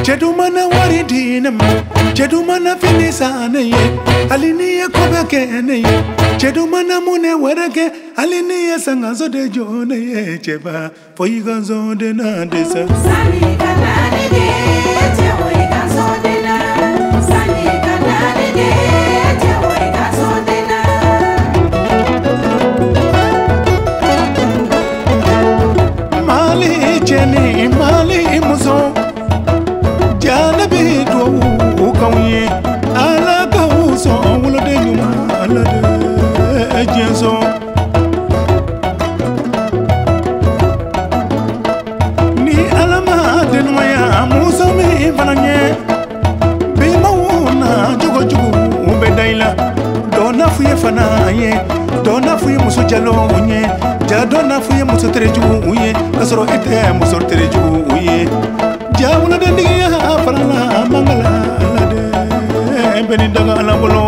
Chedumana waridinam, Chedumana finisane, Alinia Kobakene, Chedumana Mune Warake, Alinia Sangazo de Jone, Cheba, for you guns on the Nandesa. Sani Canade, Teoica Sondena, Sani Canade, Teoica Sondena. Mali Jenny, Mali Muzo. Jalabi do ukawye ala kauso wulo de nyuma ala de ejenso ni alama de noya muso mi fananye be mawuna jugo jugo be daila dona fuye fanaye dona fuye muso jalo unye ja dona fuye muso tereju unye kasoro ete muso tereju unye Jawula de diya farala mangala de beni daga alambolo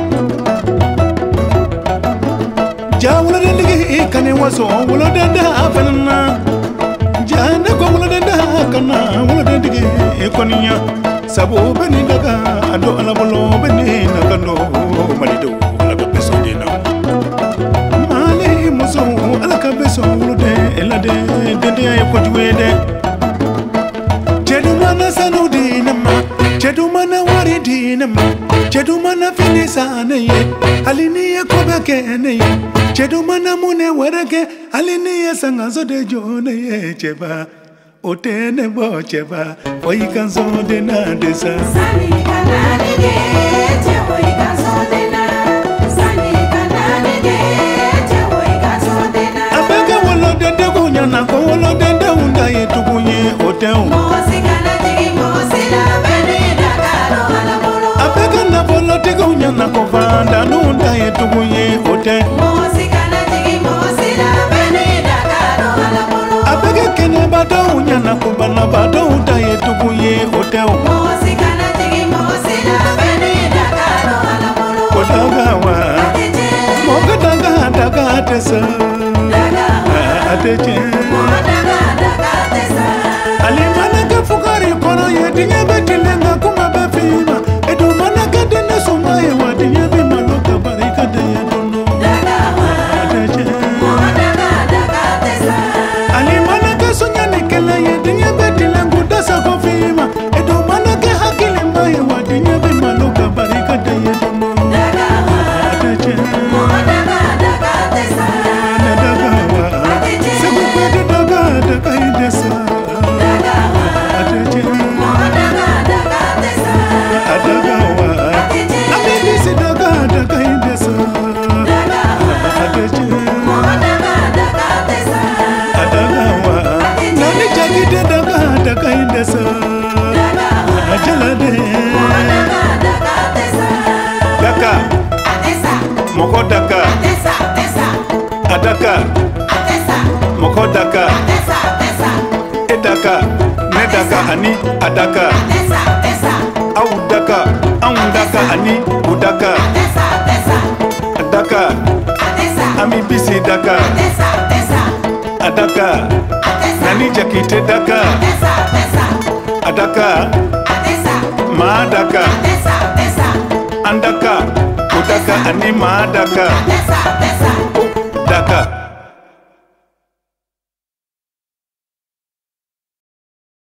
Jawula de diya kane waso wula de da fanana jana ko wula de da kana wula de diya koniya sabo beni daga ado alambolo beni nakano malido alaka beso dina mali muso alaka beso wula de elade de ko juwede Chedumana sanudinama, Chedumana waridinama, Chedumana finisane, Alinia Kobakene, Chedumana Mune Warake, Alinia Sangazo de Jone, Cheba, Otene Bocheba, for you can so de Nandesa. Sani Canade, Teoica Sondena, Sani Canade, Teoica Sondena. Abega wolo de Degunya na wolo de Deunda Yetugunye, Hotel. Na kovanda nunda yetugunye hote Mosikana jigi mosila benida karo alabolo Abege kene bado unyana kubana bado uta yetugunye hote Mosikana jigi mosila benida karo alabolo Kodagawa Moga daga daga tesa Dagawa Ateche Modaga daga tesa Alimana ke fukari kono yetinye betilenga kuma befima Edumana ke dene sumaye watinye bimaloka barika de yedono Dagawa Modaga daga tesa Alimana ke sunyani kele yetinye betilengu dasa kofima Edumana ke hakile maye watinye bimaloka barika de yedono Dagawa Modaga daga tesa Nadagawa Segu kwede daga daga idesa Dagawa Ateche Modaga daga tesa Adagawa Amibisi daga daga idesa Ateche Modaga daga tesa Adagawa Nani jagide daga daga idesa Ajalade Modaga daga tesa Daka Atesa Moko daka Atesa Atesa Adaka Atesa Moko daka Atesa Atesa Edaka Nedaka ani Adaka Atesa Atesa Au daka daka ani Udaka Atesa Atesa Adaka Atesa Amibisi daka Atesa Atesa Adaka Nani jakite daka Atesa Atesa Adaka Atesa Maadaka Atesa Atesa Andaka Udaka ani maadaka Atesa Atesa